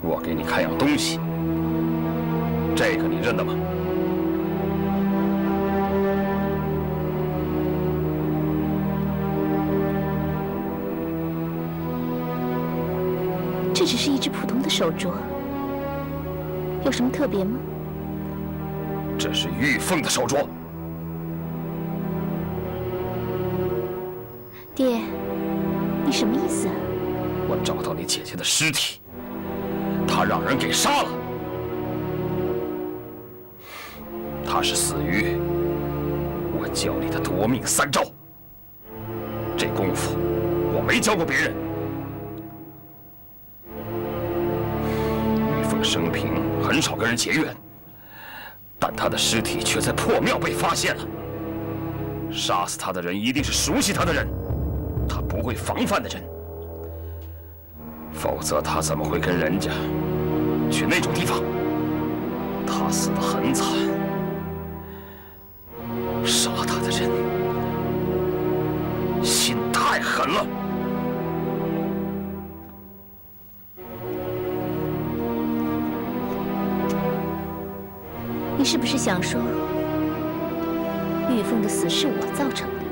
我给你看样东西，这个你认得吗？ 这只是一只普通的手镯，有什么特别吗？ 这是玉凤的手镯。 爹，你什么意思啊？ 我找到你姐姐的尸体，她让人给杀了。她是死于我教你的夺命3招，这功夫我没教过别人。玉凤生平很少跟人结怨，但她的尸体却在破庙被发现了。杀死她的人一定是熟悉她的人，她不会防范的人。否则他怎么会跟人家去那种地方？他死得很惨，杀他的人心太狠了。 你是不是想说，玉凤的死是我造成的？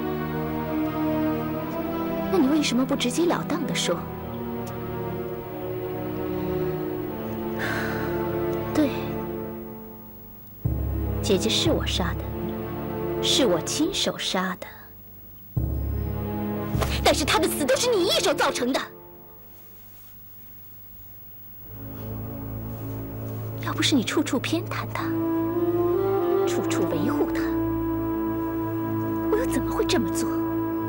那你为什么不直截了当地说？对，姐姐是我杀的，是我亲手杀的。但是她的死都是你一手造成的。要不是你处处偏袒她，处处维护她，我又怎么会这么做？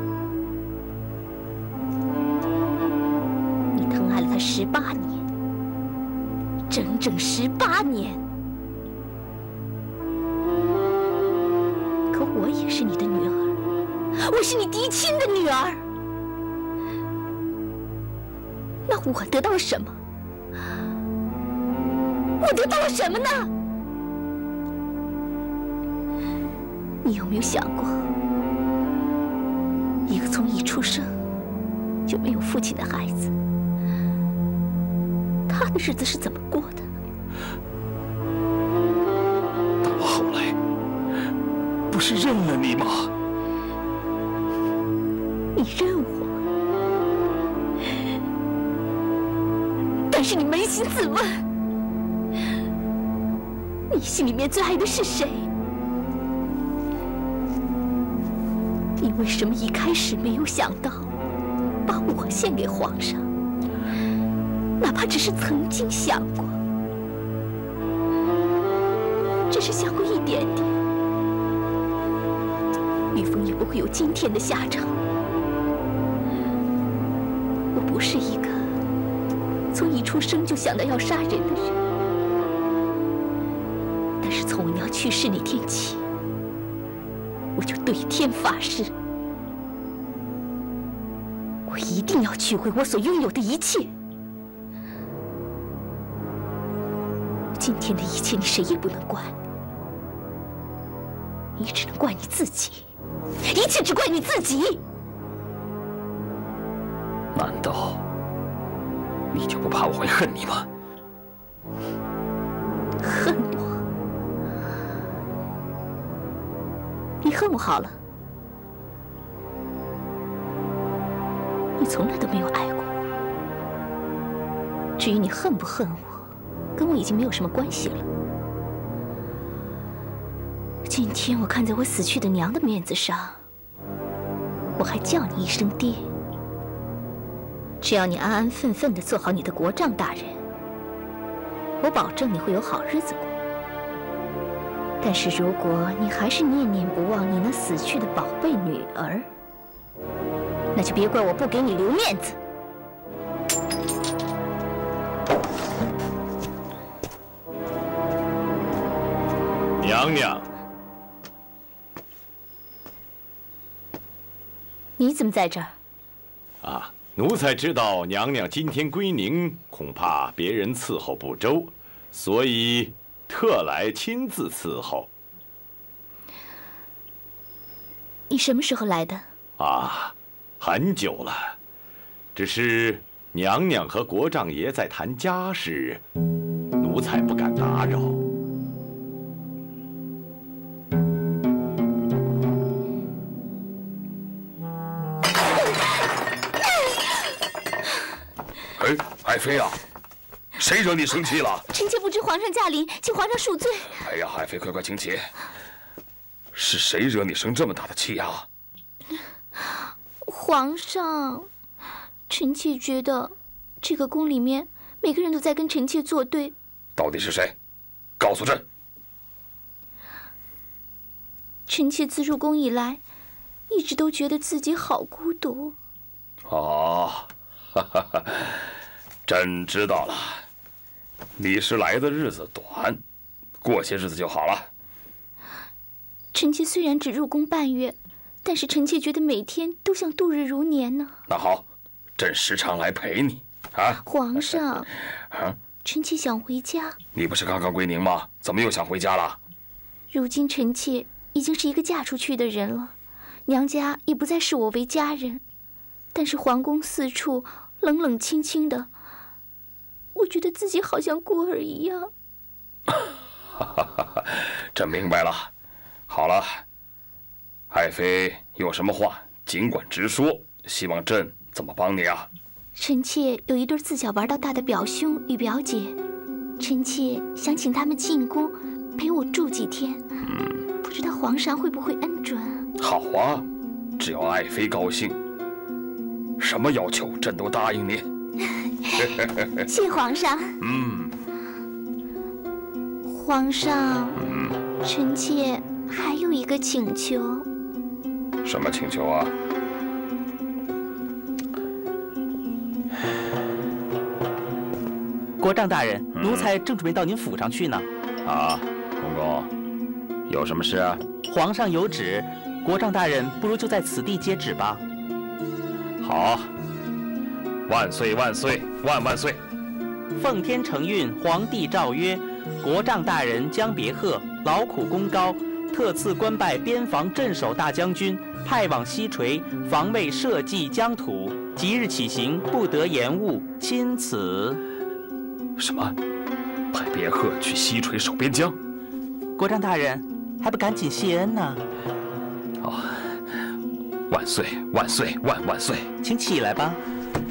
你疼爱了她18年。整整18年，可我也是你的女儿，我是你嫡亲的女儿。那我得到了什么？我得到了什么呢？你有没有想过，一个从一出生就没有父亲的孩子，他的日子是怎么过的？ 但我后来不是认了你吗？ 你认我，但是你扪心自问，你心里面最爱的是谁？你为什么一开始没有想到把我献给皇上？哪怕只是曾经想过，只是想过一点点，玉凤也不会有今天的下场。我不是一个从一出生就想到要杀人的人，但是从我娘去世那天起，我就对天发誓，我一定要取回我所拥有的一切。今天的一切，你谁也不能怪，你只能怪你自己，一切只怪你自己。 难道你就不怕我会恨你吗？ 恨我？你恨我好了，你从来都没有爱过我。至于你恨不恨我，跟我已经没有什么关系了。今天我看在我死去的娘的面子上，我还叫你一声爹。只要你安安分分地做好你的国丈大人，我保证你会有好日子过。但是如果你还是念念不忘你那死去的宝贝女儿，那就别怪我不给你留面子。 娘娘， 你怎么在这儿？ 啊，奴才知道娘娘今天归宁，恐怕别人伺候不周，所以特来亲自伺候。 你什么时候来的？ 啊，很久了，只是娘娘和国丈爷在谈家事，奴才不敢打扰。 哎，爱妃啊，谁惹你生气了？ 臣妾不知皇上驾临，请皇上恕罪。 哎呀，爱妃快请起。是谁惹你生这么大的气啊？ 皇上，臣妾觉得这个宫里面每个人都在跟臣妾作对。 到底是谁？告诉朕。 臣妾自入宫以来，一直都觉得自己好孤独。 哦，哈哈，朕知道了，你是来的日子短，过些日子就好了。 臣妾虽然只入宫半月，但是臣妾觉得每天都像度日如年呢。 那好，朕时常来陪你啊。 皇上， 啊， 臣妾想回家。 你不是刚刚归宁吗？怎么又想回家了？ 如今臣妾已经是一个嫁出去的人了，娘家也不再视我为家人。但是皇宫四处冷冷清清的，我觉得自己好像孤儿一样。 朕明白了。好了，爱妃有什么话尽管直说，希望朕怎么帮你啊？ 臣妾有一对自小玩到大的表兄与表姐，臣妾想请他们进宫陪我住几天。不知道皇上会不会恩准？ 好啊，只要爱妃高兴，什么要求朕都答应你。 谢皇上。皇上，臣妾还有一个请求。 什么请求啊？ 国丈大人，奴才正准备到您府上去呢。 啊，公公，有什么事啊？ 皇上有旨，国丈大人不如就在此地接旨吧。 好，万岁万岁万万岁！ 奉天承运，皇帝诏曰：国丈大人将别贺，劳苦功高，特赐官拜边防镇守大将军，派往西陲，防卫社稷疆土。即日起行，不得延误。钦此。 什么？派别贺去西陲守边疆？ 国丈大人还不赶紧谢恩呢？ 哦，万岁万岁万万岁！ 请起来吧。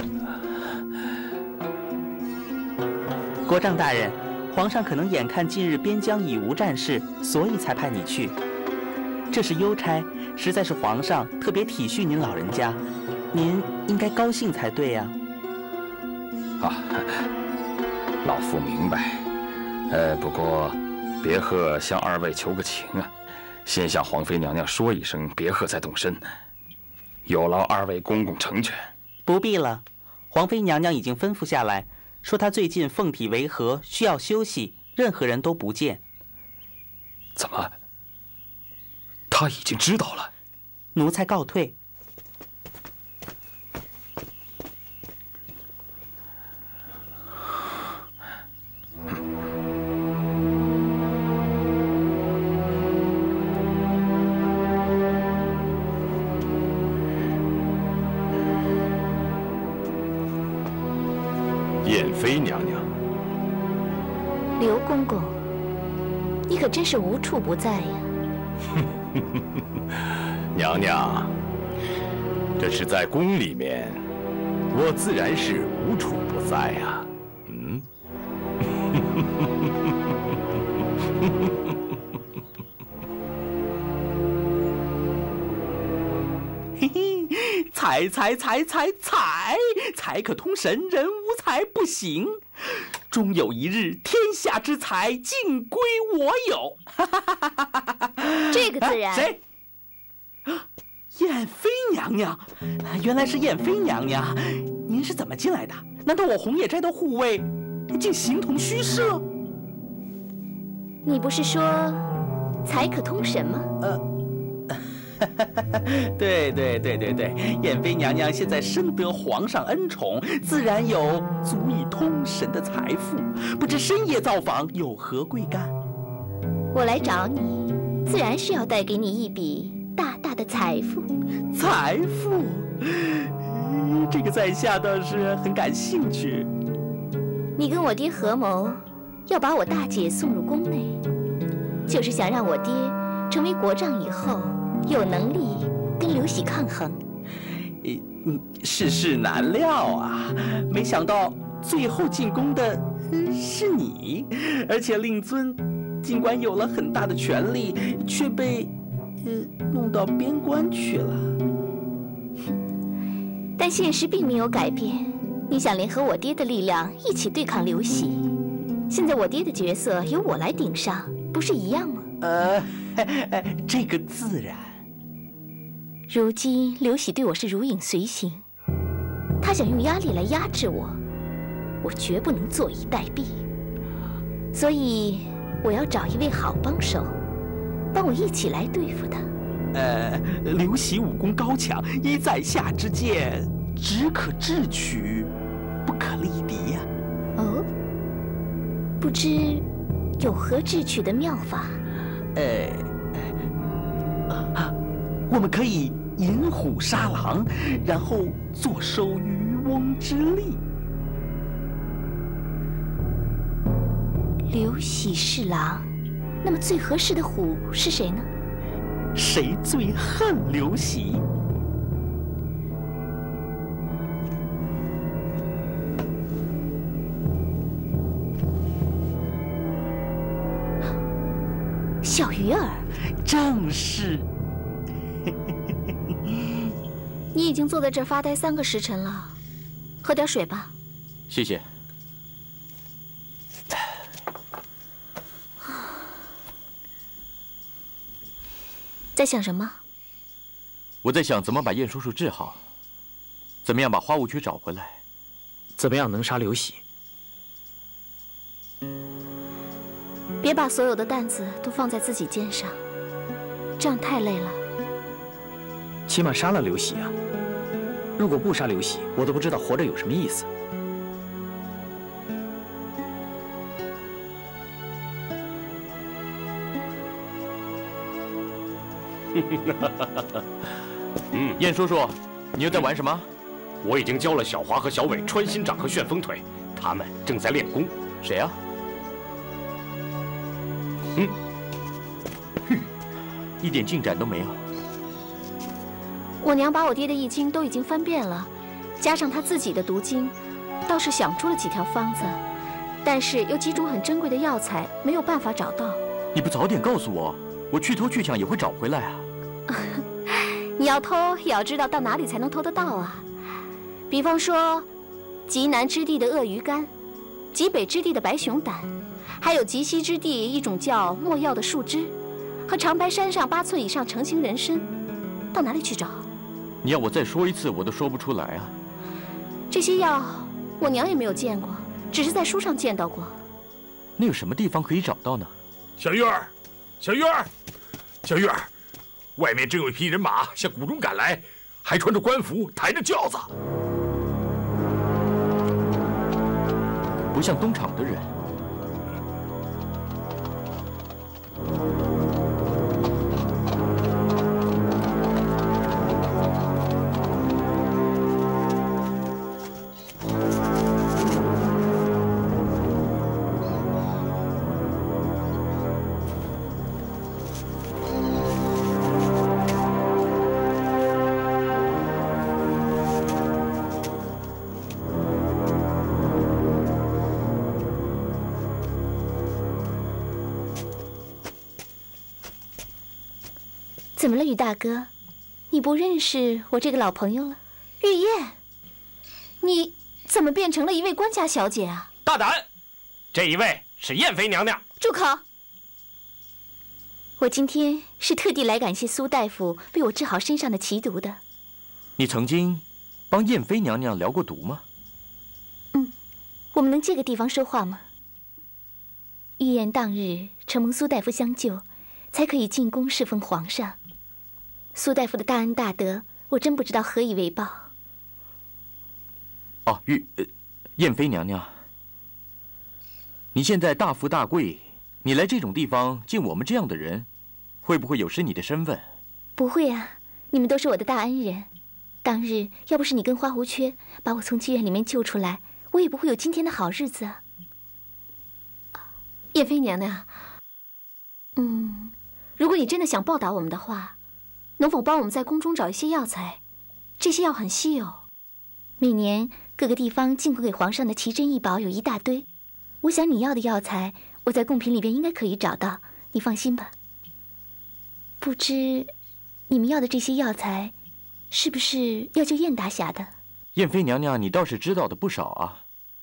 国丈大人，皇上可能眼看近日边疆已无战事，所以才派你去。这是邮差，实在是皇上特别体恤您老人家，您应该高兴才对呀。 啊，老夫明白。不过别贺向二位求个情啊，先向皇妃娘娘说一声，别贺再动身，有劳二位公公成全。 不必了，皇妃娘娘已经吩咐下来，说她最近凤体违和，需要休息，任何人都不见。 怎么？她已经知道了？ 奴才告退。 燕妃娘娘， 刘公公，你可真是无处不在呀！ 娘娘，这是在宫里面，我自然是无处不在呀。 嘿嘿，才可通神，人无才不行。终有一日，天下之才尽归我有。 这个自然。 谁？燕妃娘娘，原来是燕妃娘娘，您是怎么进来的？难道我红叶斋的护卫竟形同虚设？ 你不是说才可通神吗？ 对，燕妃娘娘现在深得皇上恩宠，自然有足以通神的财富，不知深夜造访有何贵干？ 我来找你，自然是要带给你一笔大大的财富。 财富？ 这个在下倒是很感兴趣。 你跟我爹合谋，要把我大姐送入宫内，就是想让我爹成为国丈以后，有能力跟刘喜抗衡。 世事难料啊！没想到最后进宫的是你，而且令尊尽管有了很大的权力，却被弄到边关去了。 但现实并没有改变，你想联合我爹的力量一起对抗刘喜，现在我爹的角色由我来顶上，不是一样吗？ 这个自然。 如今刘喜对我是如影随形，他想用压力来压制我，我绝不能坐以待毙。所以我要找一位好帮手，帮我一起来对付他。 刘喜武功高强，依在下之见，只可智取，不可力敌呀。 哦，不知有何智取的妙法？ 我们可以引虎杀狼，然后坐收渔翁之利。 刘喜是狼，那么最合适的虎是谁呢？ 谁最恨刘喜？ 小鱼儿， 正是。 你已经坐在这儿发呆3个时辰了，喝点水吧。 谢谢。 在想什么？ 我在想怎么把晏叔叔治好，怎么样把花无缺找回来， 怎么样能杀刘喜？ 别把所有的担子都放在自己肩上，这样太累了。 起码杀了刘喜啊！如果不杀刘喜，我都不知道活着有什么意思。 晏叔叔，你又在玩什么？ 我已经教了小华和小伟穿心掌和旋风腿，他们正在练功。 谁啊？一点进展都没有。 我娘把我爹的易经都已经翻遍了，加上他自己的读经，倒是想出了几条方子，但是有几种很珍贵的药材没有办法找到。 你不早点告诉我，我去偷去抢也会找回来啊！ 你要偷也要知道到哪里才能偷得到啊。比方说，极南之地的鳄鱼干，极北之地的白熊胆，还有极西之地一种叫墨药的树枝，和长白山上8寸以上成型人参，到哪里去找？ 你要我再说一次，我都说不出来啊。 这些药我娘也没有见过，只是在书上见到过。 那有什么地方可以找到呢？ 小玉儿，小玉儿，小玉儿，外面正有一匹人马向谷中赶来，还穿着官服，抬着轿子。 不像东厂的人。 怎么了，于大哥？你不认识我这个老朋友了？玉燕，你怎么变成了一位官家小姐啊？ 大胆！这一位是燕妃娘娘。 住口！我今天是特地来感谢苏大夫为我治好身上的奇毒的。 你曾经帮燕妃娘娘疗过毒吗？ 我们能借个地方说话吗？玉燕当日承蒙苏大夫相救，才可以进宫侍奉皇上。苏大夫的大恩大德，我真不知道何以为报。 哦，燕妃娘娘，你现在大富大贵，你来这种地方见我们这样的人，会不会有失你的身份？ 不会啊，你们都是我的大恩人。 当日要不是你跟花无缺把我从妓院里面救出来，我也不会有今天的好日子啊。 燕妃娘娘， 如果你真的想报答我们的话，能否帮我们在宫中找一些药材？这些药很稀有，每年各个地方进贡给皇上的奇珍异宝有一大堆。我想你要的药材，我在贡品里边应该可以找到，你放心吧。不知你们要的这些药材，是不是要救燕大侠的？ 燕妃娘娘，你倒是知道的不少啊。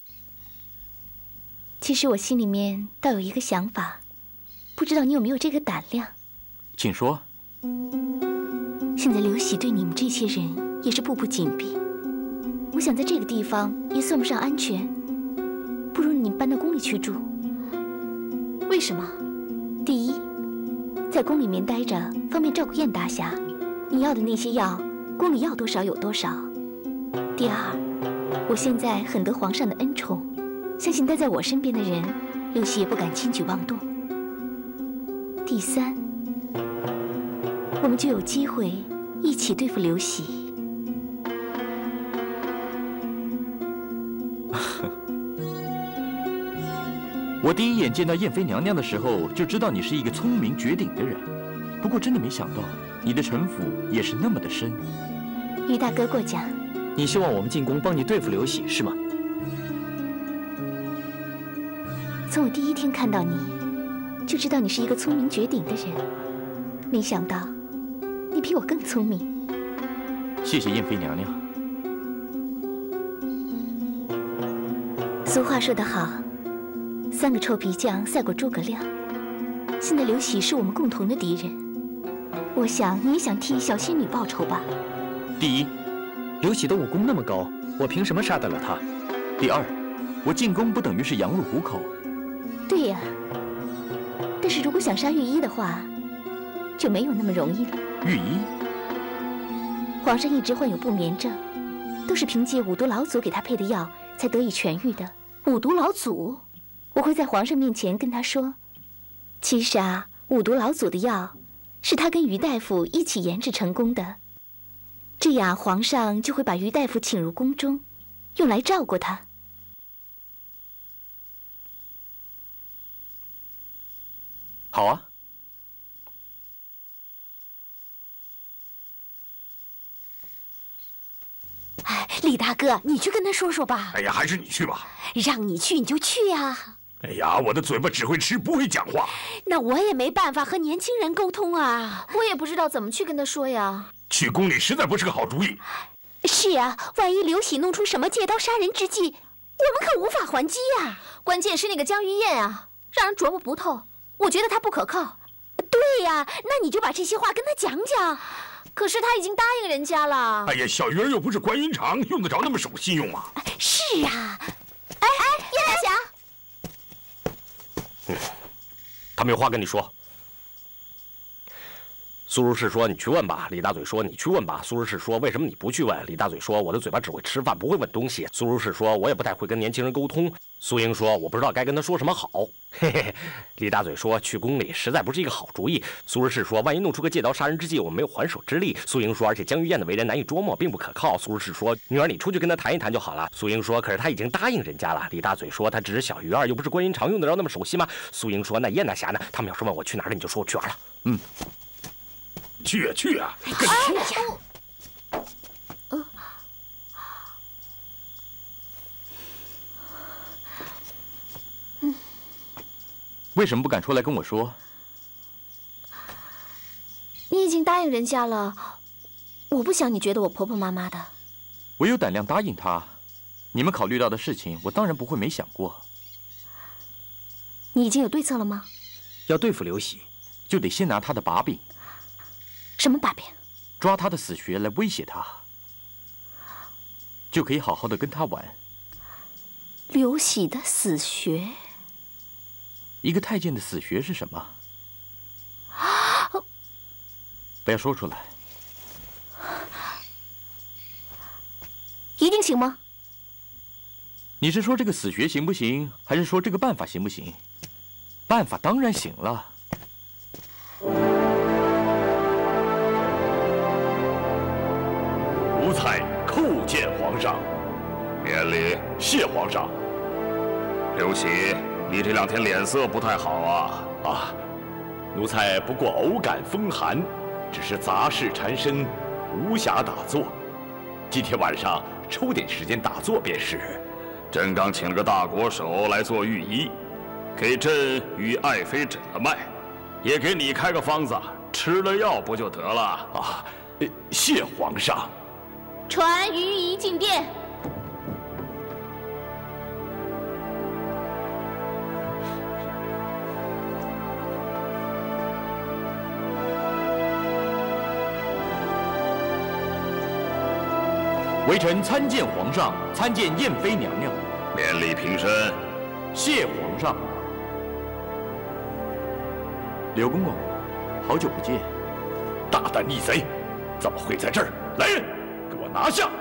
其实我心里面倒有一个想法，不知道你有没有这个胆量。 请说。 现在刘喜对你们这些人也是步步紧逼，我想在这个地方也算不上安全，不如你们搬到宫里去住。 为什么？ 第一，在宫里面待着方便照顾燕大侠，你要的那些药，宫里要多少有多少。第二，我现在很得皇上的恩宠，相信待在我身边的人，刘喜也不敢轻举妄动。第三，我们就有机会一起对付刘喜。 我第一眼见到燕妃娘娘的时候，就知道你是一个聪明绝顶的人。不过真的没想到，你的城府也是那么的深。 于大哥过奖。 你希望我们进宫帮你对付刘喜是吗？ 从我第一天看到你，就知道你是一个聪明绝顶的人。没想到，你比我更聪明。 谢谢燕妃娘娘。 俗话说得好，3个臭皮匠赛过诸葛亮。现在刘喜是我们共同的敌人，我想你也想替小仙女报仇吧？ 第一， 刘喜的武功那么高，我凭什么杀得了他？ 第二，我进宫不等于是羊入虎口。 对呀，但是如果想杀御医的话，就没有那么容易了。 御医？ 皇上一直患有不眠症，都是凭借五毒老祖给他配的药才得以痊愈的。五毒老祖？我会在皇上面前跟他说，其实啊，五毒老祖的药是他跟于大夫一起研制成功的，这样皇上就会把于大夫请入宫中，用来照顾他。 好啊。 哎，李大哥，你去跟他说说吧。 哎呀，还是你去吧。 让你去你就去呀。 哎呀，我的嘴巴只会吃不会讲话。 那我也没办法和年轻人沟通啊。 我也不知道怎么去跟他说呀。 去宫里实在不是个好主意。 是啊，万一刘喜弄出什么借刀杀人之计，我们可无法还击呀。 关键是那个江玉燕啊，让人琢磨不透。我觉得她不可靠。 对呀，那你就把这些话跟他讲讲。 可是他已经答应人家了。 哎呀，小鱼儿又不是关云长，用得着那么守信用吗？ 是啊。 哎，燕大侠， 他们有话跟你说。苏如是说：“你去问吧。”李大嘴说：“你去问吧。”苏如是说：“为什么你不去问？”李大嘴说：“我的嘴巴只会吃饭，不会问东西。”苏如是说：“我也不太会跟年轻人沟通。”苏英说：“我不知道该跟他说什么好。”嘿嘿，李大嘴说：“去宫里实在不是一个好主意。”苏如是说：“万一弄出个借刀杀人之计，我们没有还手之力。”苏英说：“而且江玉燕的为人难以捉摸，并不可靠。”苏如是说：“女儿，你出去跟他谈一谈就好了。”苏英说：“可是他已经答应人家了。”李大嘴说：“他只是小鱼儿，又不是关云长，用得着那么守信吗？”苏英说：“那燕大侠呢？他们要是问我去哪儿了，你就说我去玩了。” 嗯。 去啊去啊！ 为什么不敢出来跟我说？ 你已经答应人家了，我不想你觉得我婆婆妈妈的。 我有胆量答应他，你们考虑到的事情，我当然不会没想过。 你已经有对策了吗？ 要对付刘喜， 就得先拿他的把柄。 什么把柄？ 抓他的死穴来威胁他，就可以好好的跟他玩。 刘喜的死穴？ 一个太监的死穴是什么？不要说出来。 一定行吗？ 你是说这个死穴行不行，还是说这个办法行不行？办法当然行了。 才叩见皇上。 免礼。 谢皇上。 刘喜，你这2天脸色不太好啊。 奴才不过偶感风寒，只是杂事缠身，无暇打坐。今天晚上抽点时间打坐便是。 朕刚请了个大国手来做御医，给朕与爱妃诊了脉，也给你开个方子，吃了药不就得了？ 谢皇上。 传御医进殿。 微臣参见皇上，参见燕妃娘娘。 免礼平身。 谢皇上。刘公公，好久不见。 大胆逆贼，怎么会在这儿？来人，给我拿下！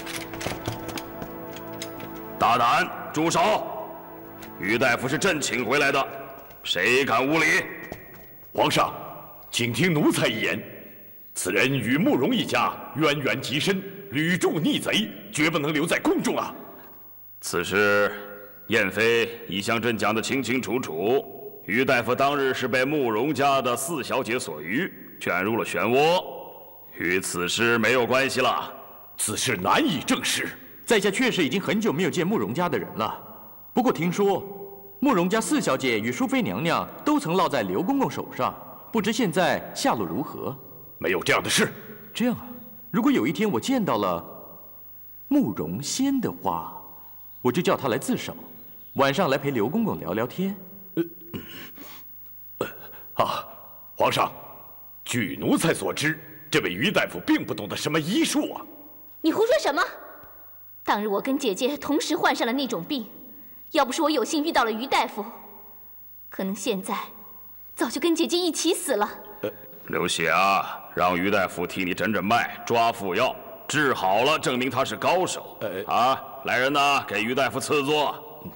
大胆，住手！于大夫是朕请回来的，谁敢无礼？ 皇上，请听奴才一言。此人与慕容一家渊源极深，屡中逆贼，绝不能留在宫中啊！ 此事，燕妃已向朕讲得清清楚楚。于大夫当日是被慕容家的4小姐所愚，卷入了漩涡，与此事没有关系了。 此事难以证实。 在下确实已经很久没有见慕容家的人了，不过听说慕容家4小姐与淑妃娘娘都曾落在刘公公手上，不知现在下落如何？ 没有这样的事。 这样啊，如果有一天我见到了慕容仙的话，我就叫他来自首，晚上来陪刘公公聊聊天。 皇上，据奴才所知，这位于大夫并不懂得什么医术啊。 你胡说什么？当日我跟姐姐同时患上了那种病，要不是我有幸遇到了于大夫，可能现在早就跟姐姐一起死了。 刘喜啊，让于大夫替你诊诊脉，抓服药，治好了，证明他是高手。来人呐，给于大夫赐座。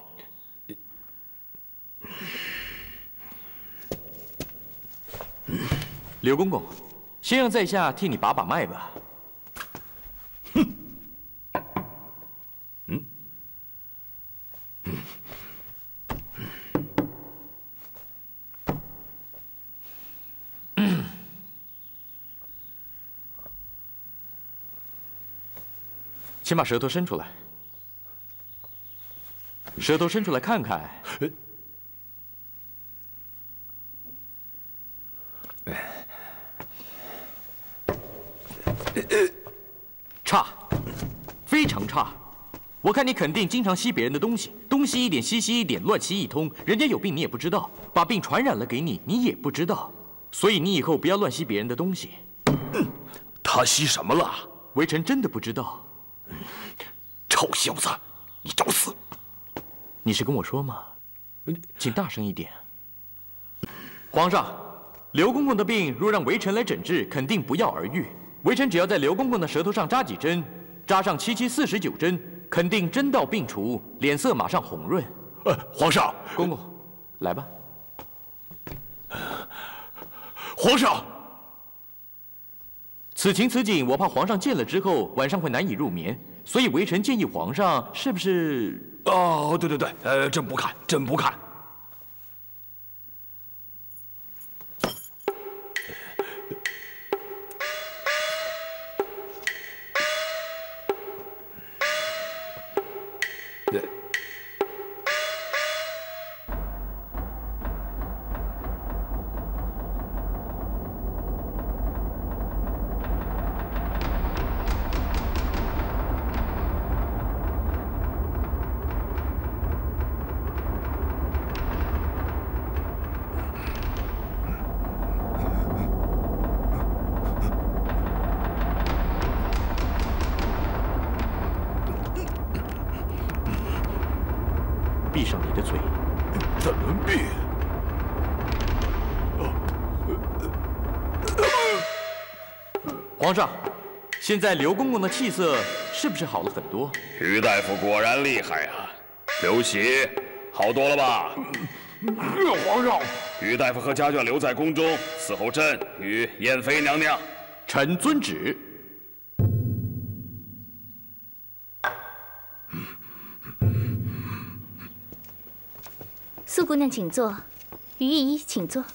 刘公公，先让在下替你把把脉吧。先把舌头伸出来，舌头伸出来看看。差，非常差。我看你肯定经常吸别人的东西，东吸一点，西吸一点，乱吸一通。人家有病你也不知道，把病传染了给你，你也不知道。所以你以后不要乱吸别人的东西。 他吸什么了？ 微臣真的不知道。 臭小子，你找死！ 你是跟我说吗？请大声一点。皇上，刘公公的病若让微臣来诊治，肯定不药而愈。微臣只要在刘公公的舌头上扎几针，扎上7、7、49针，肯定针到病除，脸色马上红润。 皇上， 公公，来吧。 皇上， 此情此景，我怕皇上见了之后晚上会难以入眠，所以微臣建议皇上是不是？ 哦，对对对，朕不看，朕不看。 闭上你的嘴。 怎么闭？ 皇上，现在刘公公的气色是不是好了很多？ 于大夫果然厉害啊！刘喜，好多了吧？ 皇上， 于大夫和家眷留在宫中伺候朕与燕妃娘娘。 臣遵旨。 苏姑娘，请坐。于姨，请坐。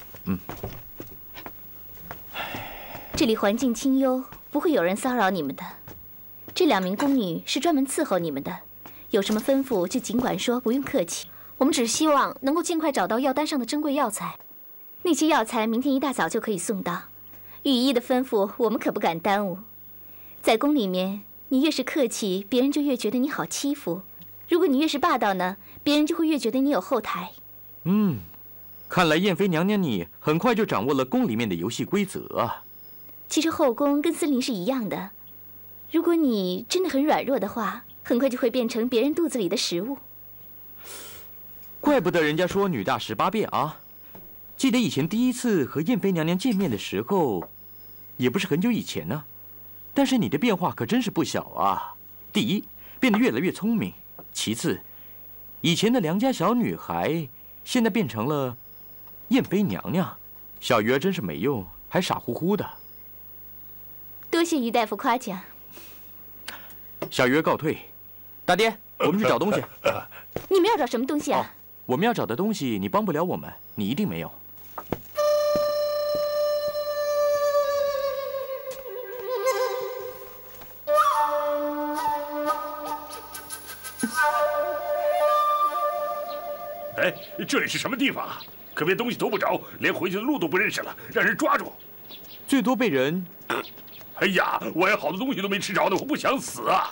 这里环境清幽，不会有人骚扰你们的。这2名宫女是专门伺候你们的，有什么吩咐就尽管说，不用客气。我们只希望能够尽快找到药单上的珍贵药材，那些药材明天一大早就可以送到。御医的吩咐我们可不敢耽误。在宫里面，你越是客气，别人就越觉得你好欺负；如果你越是霸道呢，别人就会越觉得你有后台。 看来燕妃娘娘你很快就掌握了宫里面的游戏规则啊。 其实后宫跟森林是一样的，如果你真的很软弱的话，很快就会变成别人肚子里的食物。 怪不得人家说女大18变啊！记得以前第一次和燕妃娘娘见面的时候，也不是很久以前呢。但是你的变化可真是不小啊！第一，变得越来越聪明；其次，以前的良家小女孩，现在变成了燕妃娘娘。小鱼儿真是没用，还傻乎乎的。 多谢于大夫夸奖。 小鱼儿告退。大爹，我们去找东西。 你们要找什么东西啊？ 我们要找的东西，你帮不了我们，你一定没有。 哎，这里是什么地方啊？可别东西都不着，连回去的路都不认识了，让人抓住。 最多被人…… 哎呀，我还好多东西都没吃着呢，我不想死啊！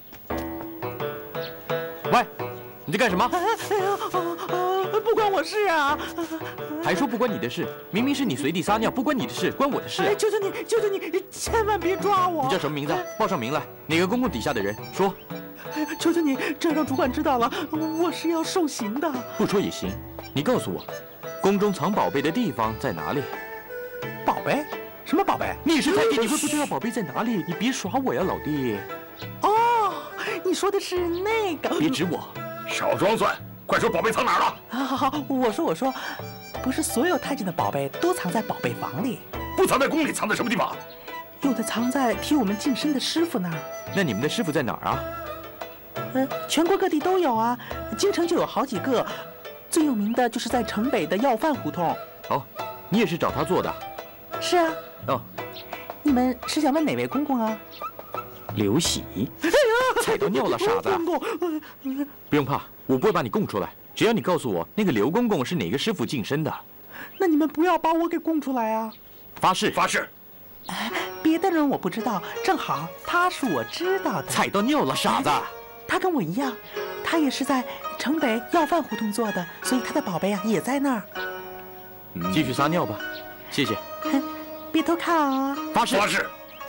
喂，你在干什么？ 不关我事啊！ 还说不关你的事，明明是你随地撒尿，不关你的事，关我的事啊！ 求求你，求求你，千万别抓我！ 你叫什么名字？报上名来。哪个公公底下的人？说。 求求你，这让主管知道了，我是要受刑的。 不说也行，你告诉我，宫中藏宝贝的地方在哪里？ 宝贝？什么宝贝？ 你是太监，你会不知道宝贝在哪里？你别耍我呀，老弟。 哦，你说的是那个？ 别指我， 少装蒜，快说宝贝藏哪儿了？ 好，我说，不是所有太监的宝贝都藏在宝贝房里， 不藏在宫里，藏在什么地方？ 有的藏在替我们净身的师傅那儿。 那你们的师傅在哪儿啊？ 全国各地都有啊，京城就有好几个，最有名的就是在城北的要饭胡同。 哦，你也是找他做的？ 是啊。 哦， 你们是想问哪位公公啊？ 刘喜。 哎呀， 踩到尿了，傻子！ 公公， 不用怕，我不会把你供出来，只要你告诉我那个刘公公是哪个师傅净身的。 那你们不要把我给供出来啊！ 发誓， 发誓。 别的人我不知道，正好他是我知道的。 踩到尿了，傻子！ 他跟我一样，他也是在城北要饭胡同做的，所以他的宝贝啊也在那儿。 继续撒尿吧，谢谢。 别偷看啊！ 发誓， 发誓。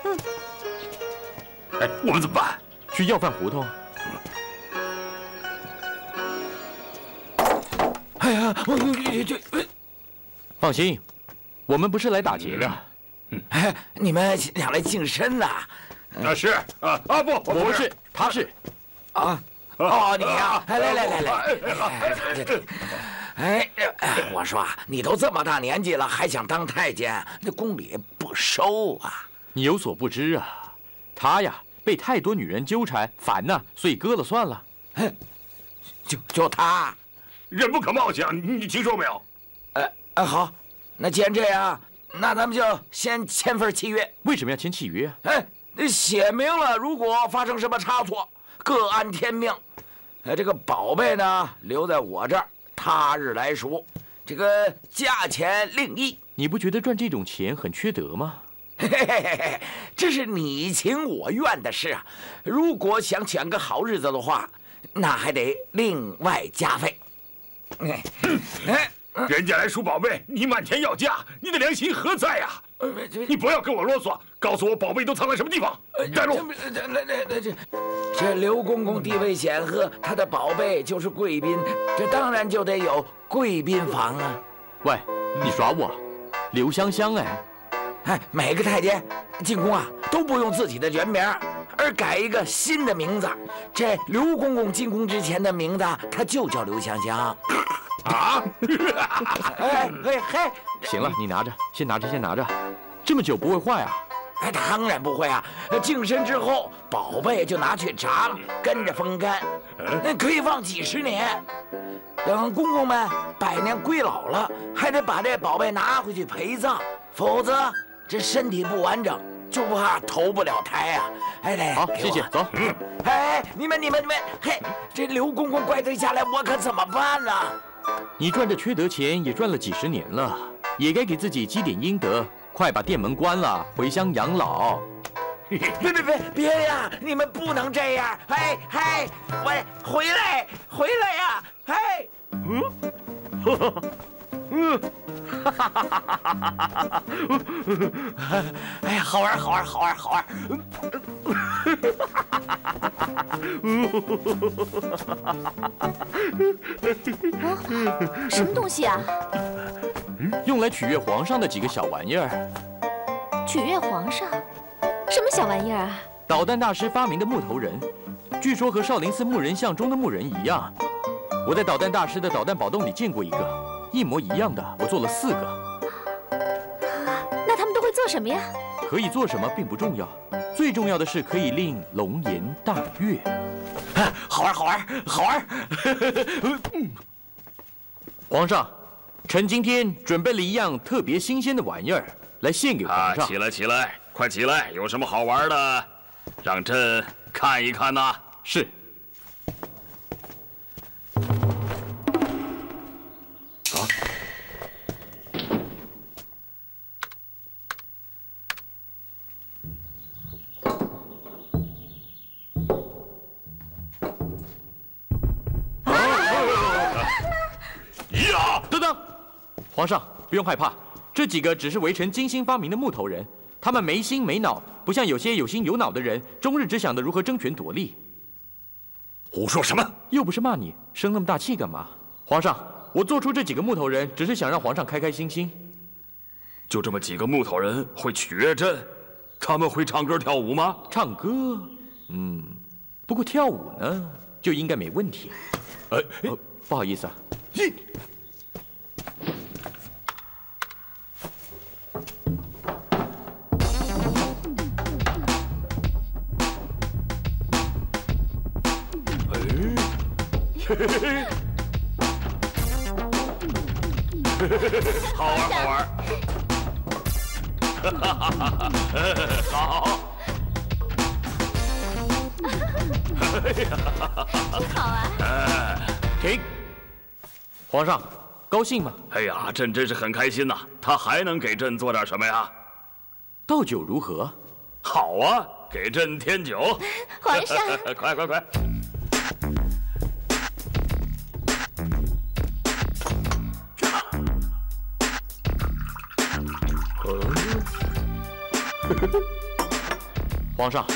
哎，我们怎么办？ 去要饭胡同。 哎呀， 放心，我们不是来打劫的。 哎，你们想来净身呐？ 是啊，不， 我不是，他是。 啊，哦，你呀，来，哎，我说啊，你都这么大年纪了，还想当太监，那宫里不收啊。 你有所不知啊，他呀被太多女人纠缠，烦呐，所以割了算了。 就他， 人不可貌相，你听说没有？ 好，那既然这样，那咱们就先签份契约。 为什么要签契约啊？ 写明了，如果发生什么差错，各安天命。这个宝贝呢，留在我这儿，他日来赎。这个价钱另议。 你不觉得赚这种钱很缺德吗？ 这是你情我愿的事啊。如果想选个好日子的话，那还得另外加费。 人家来赎宝贝，你满天要价，你的良心何在呀？你不要跟我啰嗦，告诉我宝贝都藏在什么地方。带路。 这刘公公地位显赫，他的宝贝就是贵宾，这当然就得有贵宾房啊。 喂，你耍我？刘香香每个太监进宫啊都不用自己的原名，而改一个新的名字。这刘公公进宫之前的名字，他就叫刘香香。 啊！ 行了，你拿着，先拿着，这么久不会坏啊？ 当然不会啊！净身之后，宝贝就拿去炸了，跟着风干，可以放几十年。 等公公们百年归老了，还得把这宝贝拿回去陪葬，否则这身体不完整，就怕投不了胎啊！哎，来， 好，谢谢，走。 哎，你们，嘿，这刘公公怪罪下来，我可怎么办呢？ 你赚这缺德钱也赚了几十年了，也该给自己积点阴德，快把店门关了，回乡养老。 别呀！你们不能这样！嘿，喂，回来呀！嘿，哎呀，好玩！ 什么东西啊？ 用来取悦皇上的几个小玩意儿。 取悦皇上？什么小玩意儿啊？ 导弹大师发明的木头人，据说和少林寺木人像中的木人一样。我在导弹大师的导弹宝洞里见过一个，一模一样的，我做了4个。 那他们都会做什么呀？ 可以做什么并不重要，最重要的是可以令龙颜大悦。 好玩！ 皇上，臣今天准备了一样特别新鲜的玩意儿来献给皇上。 起来，快起来！有什么好玩的，让朕看一看呐。 是。等等，皇上不用害怕，这几个只是微臣精心发明的木头人，他们没心没脑，不像有些有心有脑的人，终日只想着如何争权夺利。 胡说什么？ 又不是骂你，生那么大气干嘛？皇上，我做出这几个木头人，只是想让皇上开开心心。 就这么几个木头人会取悦朕？他们会唱歌跳舞吗？ 唱歌，不过跳舞呢，就应该没问题。不好意思啊。 好玩！好。 真好啊！ 停！皇上，高兴吗？ 哎呀，朕真是很开心呐！他还能给朕做点什么呀？ 倒酒如何？ 好啊，给朕添酒。 皇上， 快！ 皇上，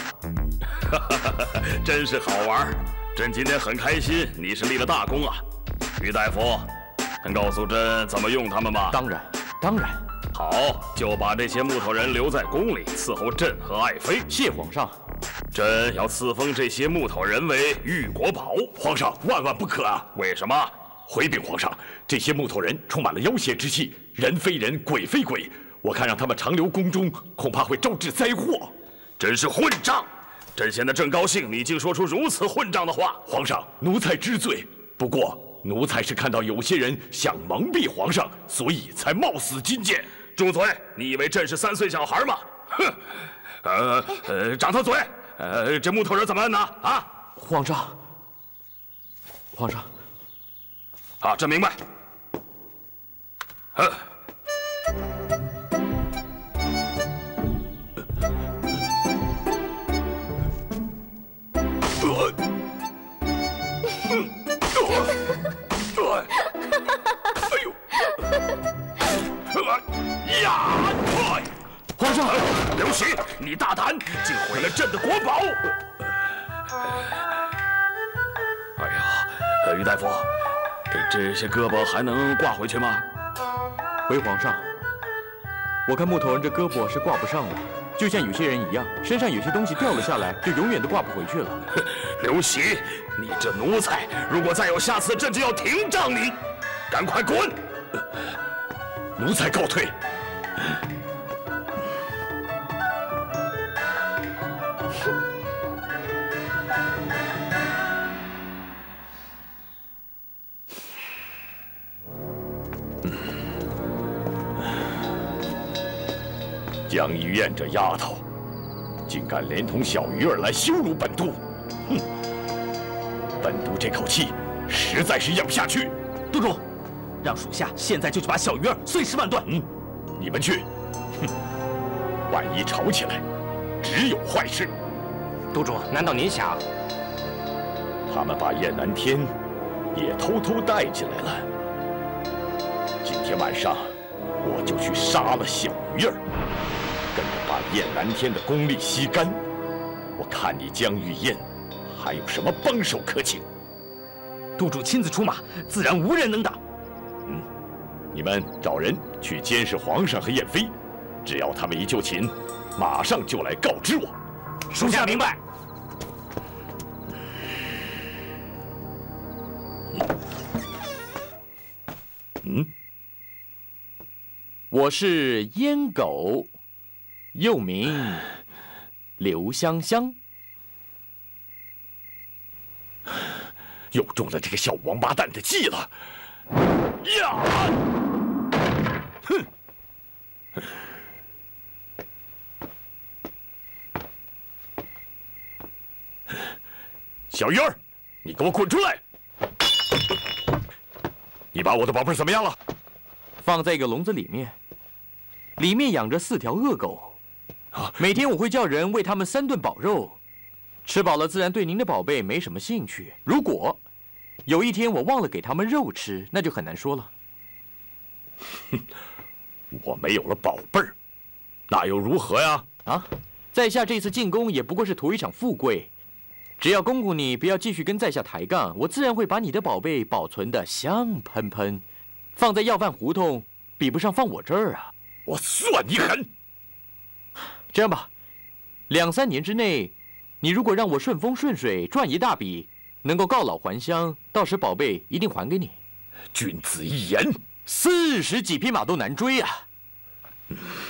真是好玩！朕今天很开心，你是立了大功啊！于大夫，能告诉朕怎么用他们吗？ 当然。 好，就把这些木头人留在宫里伺候朕和爱妃。 谢皇上。 朕要赐封这些木头人为玉国宝。 皇上万万不可啊！ 为什么？ 回禀皇上，这些木头人充满了妖邪之气，人非人，鬼非鬼。我看让他们长留宫中，恐怕会招致灾祸。 真是混账！朕现在正高兴，你竟说出如此混账的话。 皇上，奴才知罪。不过，奴才是看到有些人想蒙蔽皇上，所以才冒死进谏。 住嘴！你以为朕是3岁小孩吗？哼！掌他嘴！这木头人怎么摁呢？啊！ 皇上。 啊，朕明白。 皇上， 刘喜，你大胆，竟毁了朕的国宝！哎呀，于大夫，这些胳膊还能挂回去吗？ 回皇上，我看木头人这胳膊是挂不上了，就像有些人一样，身上有些东西掉了下来，就永远都挂不回去了。 刘喜，你这奴才，如果再有下次，朕就要停杖你！赶快滚！ 奴才告退。 江玉燕这丫头，竟敢连同小鱼儿来羞辱本督！哼，本督这口气实在是咽不下去。 督主，让属下现在就去把小鱼儿碎尸万段。 你们去。哼，万一吵起来，只有坏事。 督主，难道您想？ 他们把燕南天也偷偷带进来了。今天晚上，我就去杀了小鱼儿，跟着把燕南天的功力吸干。我看你江玉燕还有什么帮手可请？ 督主亲自出马，自然无人能挡。 你们找人去监视皇上和燕妃，只要他们一就寝，马上就来告知我。 属下明白。 我是燕狗，又名刘香香。 又中了这个小王八蛋的计了！呀！哼！小鱼儿，你给我滚出来！你把我的宝贝怎么样了？ 放在一个笼子里面，里面养着4条恶狗。每天我会叫人喂它们3顿饱肉，吃饱了自然对您的宝贝没什么兴趣。如果有一天我忘了给它们肉吃，那就很难说了。 哼，我没有了宝贝儿，那又如何呀？ 在下这次进宫也不过是图一场富贵。只要公公你不要继续跟在下抬杠，我自然会把你的宝贝保存得香喷喷。放在要饭胡同，比不上放我这儿啊！ 我算你狠。 这样吧，2、3年之内，你如果让我顺风顺水赚一大笔，能够告老还乡，到时宝贝一定还给你。 君子一言， 40几匹马都难追啊！